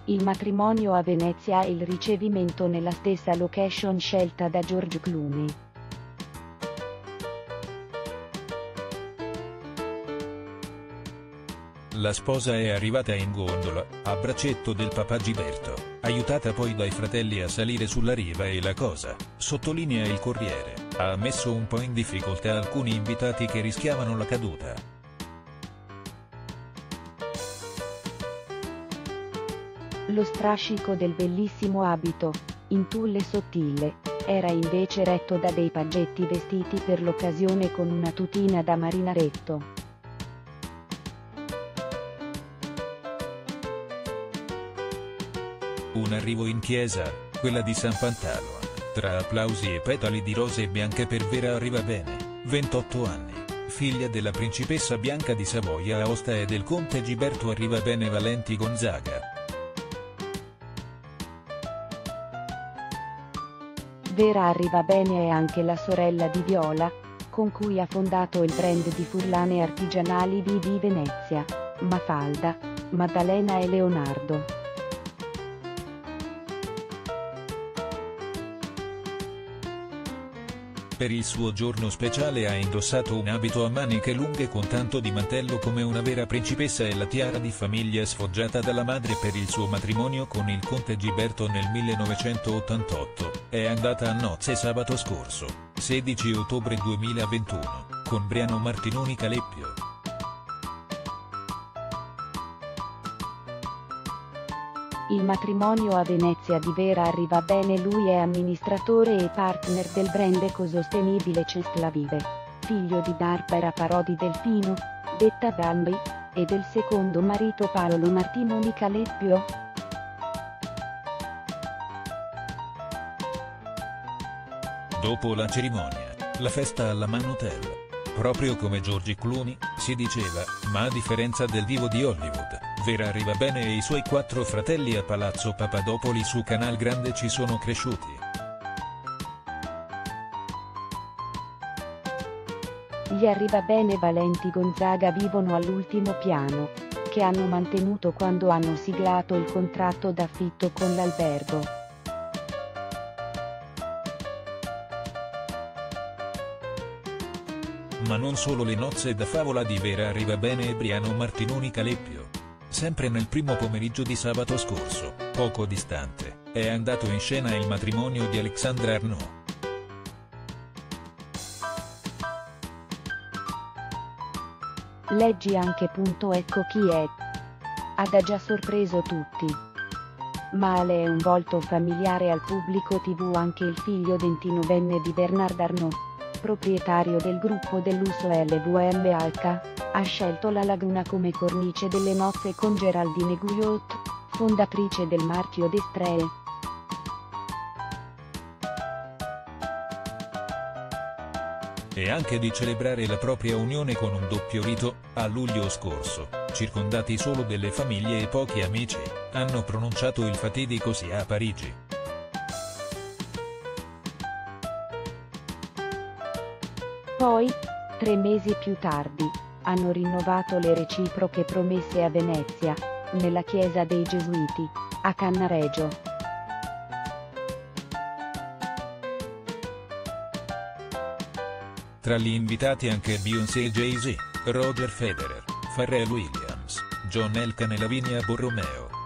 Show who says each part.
Speaker 1: Il matrimonio a Venezia e il ricevimento nella stessa location scelta da George Clooney.
Speaker 2: La sposa è arrivata in gondola, a braccetto del papà Giberto, aiutata poi dai fratelli a salire sulla riva e la cosa, sottolinea il Corriere, ha messo un po' in difficoltà alcuni invitati che rischiavano la caduta.
Speaker 1: Lo strascico del bellissimo abito, in tulle sottile, era invece retto da dei paggetti vestiti per l'occasione con una tutina da marinaretto.
Speaker 2: Un arrivo in chiesa, quella di San Pantaleon, tra applausi e petali di rose bianche per Vera Arrivabene, 28 anni, figlia della principessa Bianca di Savoia-Aosta e del conte Giberto Arrivabene Valenti Gonzaga.
Speaker 1: Vera Arrivabene è anche la sorella di Viola, con cui ha fondato il brand di frullane artigianali di Venezia, Mafalda, Maddalena e Leonardo.
Speaker 2: Per il suo giorno speciale ha indossato un abito a maniche lunghe con tanto di mantello come una vera principessa e la tiara di famiglia sfoggiata dalla madre per il suo matrimonio con il conte Giberto nel 1988, è andata a nozze sabato scorso, 16 ottobre 2021, con Briano Martinoni Caleppio.
Speaker 1: Il matrimonio a Venezia di Vera Arrivabene. Lui è amministratore e partner del brand ecosostenibile Cestla Vive, figlio di Barbara Parodi Delfino, detta Bambi, e del secondo marito Paolo Martinoni Caleppio.
Speaker 2: Dopo la cerimonia, la festa alla Manotel. Proprio come George Clooney, si diceva, ma a differenza del divo di Hollywood, Vera Arrivabene e i suoi 4 fratelli a Palazzo Papadopoli su Canal Grande ci sono cresciuti.
Speaker 1: Gli Arrivabene Valenti Gonzaga vivono all'ultimo piano, che hanno mantenuto quando hanno siglato il contratto d'affitto con l'albergo.
Speaker 2: Ma non solo le nozze da favola di Vera Arrivabene e Briano Martinoni Caleppio. Sempre nel primo pomeriggio di sabato scorso, poco distante, è andato in scena il matrimonio di Alexandra Arnaud.
Speaker 1: Leggi anche. Ecco chi è. Ha già sorpreso tutti. Ma è un volto familiare al pubblico TV anche il figlio 29enne di Bernard Arnault, proprietario del gruppo del lusso LVMH, ha scelto la laguna come cornice delle nozze con Geraldine Guyot, fondatrice del marchio Destree.
Speaker 2: E anche di celebrare la propria unione con un doppio rito, a luglio scorso, circondati solo delle famiglie e pochi amici, hanno pronunciato il fatidico sì a Parigi.
Speaker 1: Poi, 3 mesi più tardi, hanno rinnovato le reciproche promesse a Venezia, nella chiesa dei Gesuiti, a Cannaregio.
Speaker 2: Tra gli invitati anche Beyoncé e Jay-Z, Roger Federer, Pharrell Williams, John Elkann e Lavinia Borromeo.